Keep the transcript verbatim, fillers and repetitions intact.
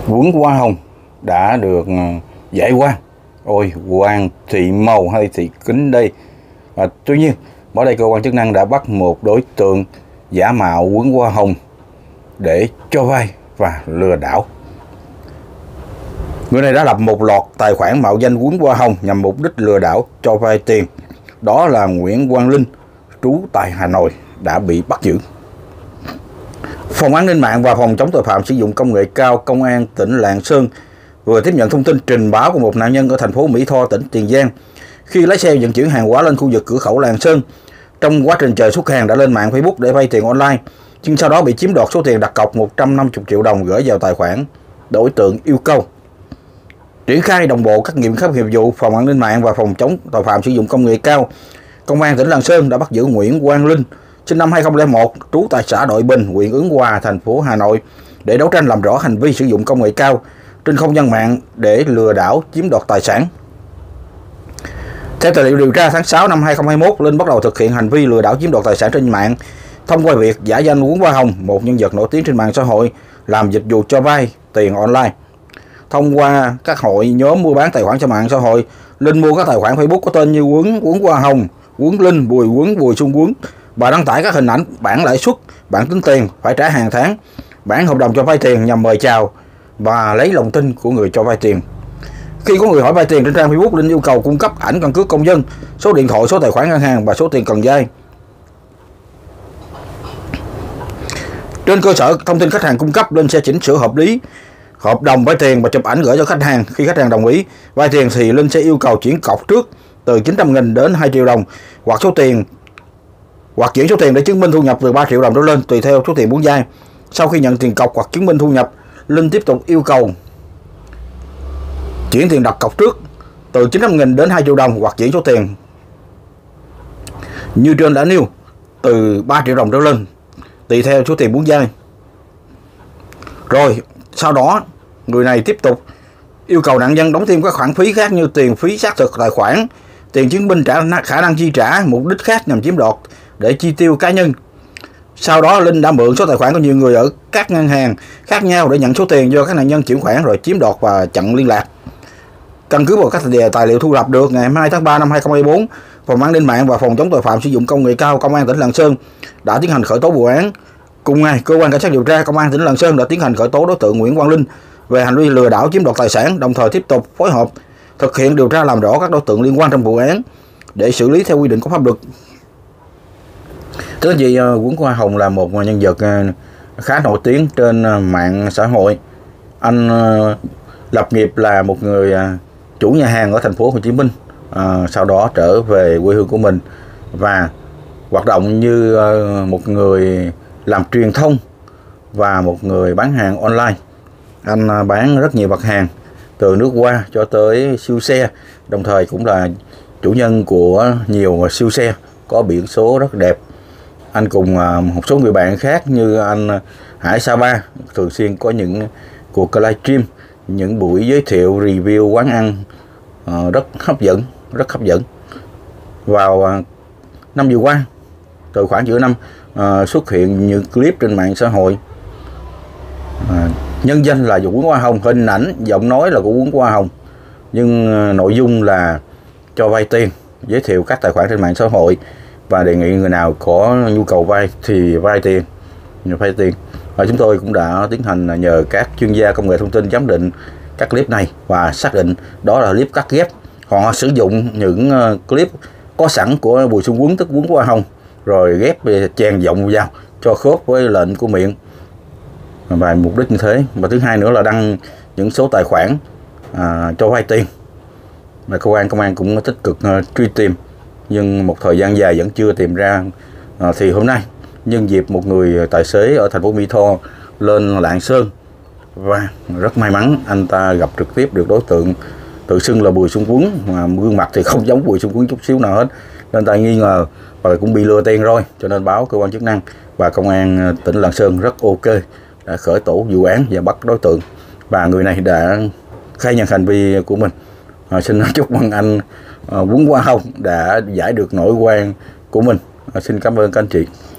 Quấn hoa hồng đã được giải oan. Ôi, Hoàng Thị Màu hay Thị Kính đây. À, tuy nhiên, mới đây cơ quan chức năng đã bắt một đối tượng giả mạo quấn hoa hồng để cho vay và lừa đảo. Người này đã lập một loạt tài khoản mạo danh quấn hoa hồng nhằm mục đích lừa đảo cho vay tiền. Đó là Nguyễn Quang Linh, trú tại Hà Nội, đã bị bắt giữ. Phòng An ninh mạng và Phòng chống tội phạm sử dụng công nghệ cao Công an tỉnh Lạng Sơn vừa tiếp nhận thông tin trình báo của một nạn nhân ở thành phố Mỹ Tho, tỉnh Tiền Giang. Khi lái xe vận chuyển hàng hóa lên khu vực cửa khẩu Lạng Sơn, trong quá trình chờ xuất hàng đã lên mạng Facebook để vay tiền online, nhưng sau đó bị chiếm đoạt số tiền đặt cọc một trăm năm mươi triệu đồng gửi vào tài khoản đối tượng yêu cầu. Triển khai đồng bộ các biện pháp nghiệp vụ, Phòng An ninh mạng và Phòng chống tội phạm sử dụng công nghệ cao Công an tỉnh Lạng Sơn đã bắt giữ Nguyễn Quang Linh, sinh năm hai nghìn không trăm lẻ một, trú tại xã Đội Bình, huyện Ứng Hòa, thành phố Hà Nội, để đấu tranh làm rõ hành vi sử dụng công nghệ cao trên không gian mạng để lừa đảo chiếm đoạt tài sản. Theo tài liệu điều tra, tháng sáu năm hai nghìn không trăm hai mươi mốt, Linh bắt đầu thực hiện hành vi lừa đảo chiếm đoạt tài sản trên mạng thông qua việc giả danh quấn hoa hồng, một nhân vật nổi tiếng trên mạng xã hội, làm dịch vụ cho vay tiền online. Thông qua các hội nhóm mua bán tài khoản trên mạng xã hội, Linh mua các tài khoản Facebook có tên như Quấn, Quấn Hoa Hồng, Quấn Linh, Bùi Quấn, Bùi Xuân Quấn và đăng tải các hình ảnh bảng lãi suất, bảng tính tiền phải trả hàng tháng, bản hợp đồng cho vay tiền nhằm mời chào và lấy lòng tin của người cho vay tiền. Khi có người hỏi vay tiền trên trang Facebook, Linh yêu cầu cung cấp ảnh căn cước công dân, số điện thoại, số tài khoản ngân hàng và số tiền cần vay. Trên cơ sở thông tin khách hàng cung cấp, Linh sẽ chỉnh sửa hợp lý hợp đồng vay tiền và chụp ảnh gửi cho khách hàng. Khi khách hàng đồng ý vay tiền thì Linh sẽ yêu cầu chuyển cọc trước từ chín trăm nghìn đến hai triệu đồng, hoặc số tiền hoặc chuyển số tiền để chứng minh thu nhập từ ba triệu đồng trở lên tùy theo số tiền muốn vay. Sau khi nhận tiền cọc hoặc chứng minh thu nhập, Linh tiếp tục yêu cầu chuyển tiền đặt cọc trước từ chín trăm nghìn đến hai triệu đồng, hoặc chuyển số tiền như trên đã nêu từ ba triệu đồng trở lên tùy theo số tiền muốn vay. Rồi sau đó người này tiếp tục yêu cầu nạn nhân đóng thêm các khoản phí khác như tiền phí xác thực tài khoản, tiền chứng minh trả khả năng chi trả mục đích khác nhằm chiếm đoạt để chi tiêu cá nhân. Sau đó Linh đã mượn số tài khoản của nhiều người ở các ngân hàng khác nhau để nhận số tiền do các nạn nhân chuyển khoản rồi chiếm đoạt và chặn liên lạc. Căn cứ vào các tài liệu thu thập được, ngày hai mươi hai tháng ba năm hai nghìn không trăm hai mươi bốn, Phòng An ninh mạng và Phòng chống tội phạm sử dụng công nghệ cao Công an tỉnh Lạng Sơn đã tiến hành khởi tố vụ án. Cùng ngày, cơ quan cảnh sát điều tra Công an tỉnh Lạng Sơn đã tiến hành khởi tố đối tượng Nguyễn Quang Linh về hành vi lừa đảo chiếm đoạt tài sản, đồng thời tiếp tục phối hợp thực hiện điều tra làm rõ các đối tượng liên quan trong vụ án để xử lý theo quy định của pháp luật. Thưa anh chị, Quấn Hoa Hồng là một nhân vật khá nổi tiếng trên mạng xã hội. Anh lập nghiệp là một người chủ nhà hàng ở thành phố Hồ Chí Minh, à, sau đó trở về quê hương của mình và hoạt động như một người làm truyền thông và một người bán hàng online. Anh bán rất nhiều mặt hàng từ nước hoa cho tới siêu xe, đồng thời cũng là chủ nhân của nhiều siêu xe có biển số rất đẹp. Anh cùng một số người bạn khác như anh Hải Sa Ba thường xuyên có những cuộc livestream, những buổi giới thiệu review quán ăn rất hấp dẫn, rất hấp dẫn. Vào năm vừa qua, từ khoảng giữa năm, xuất hiện những clip trên mạng xã hội, nhân danh là Quấn Hoa Hồng, hình ảnh giọng nói là của Quấn Hoa Hồng, nhưng nội dung là cho vay tiền, giới thiệu các tài khoản trên mạng xã hội và đề nghị người nào có nhu cầu vay thì vay tiền, vay tiền. Và chúng tôi cũng đã tiến hành nhờ các chuyên gia công nghệ thông tin giám định các clip này và xác định đó là clip cắt ghép. Họ sử dụng những clip có sẵn của Bùi Xuân Quấn, tức Quấn Hoa Hồng, rồi ghép chèn giọng vào cho khớp với lệnh của miệng và mục đích như thế. Và thứ hai nữa là đăng những số tài khoản à, cho vay tiền. Và cơ quan công an cũng tích cực uh, truy tìm, nhưng một thời gian dài vẫn chưa tìm ra. Uh, thì hôm nay nhân dịp một người tài xế ở thành phố Mỹ Tho lên Lạng Sơn và rất may mắn anh ta gặp trực tiếp được đối tượng tự xưng là Bùi Xuân Quấn, mà gương mặt thì không giống Bùi Xuân Quấn chút xíu nào hết, nên ta nghi ngờ và cũng bị lừa tiền rồi, cho nên báo cơ quan chức năng và công an tỉnh Lạng Sơn rất ok đã khởi tố vụ án và bắt đối tượng, và người này đã khai nhận hành vi của mình. À, xin chúc mừng anh à, Quấn Hoa Hồng đã giải được nỗi oan của mình. À, xin cảm ơn các anh chị.